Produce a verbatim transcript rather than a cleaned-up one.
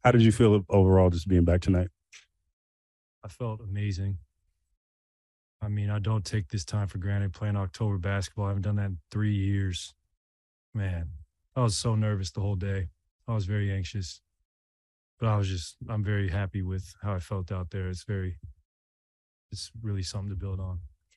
How did you feel overall just being back tonight? I felt amazing. I mean, I don't take this time for granted playing October basketball. I haven't done that in three years. Man, I was so nervous the whole day. I was very anxious, but I was just, I'm very happy with how I felt out there. It's very, it's really something to build on.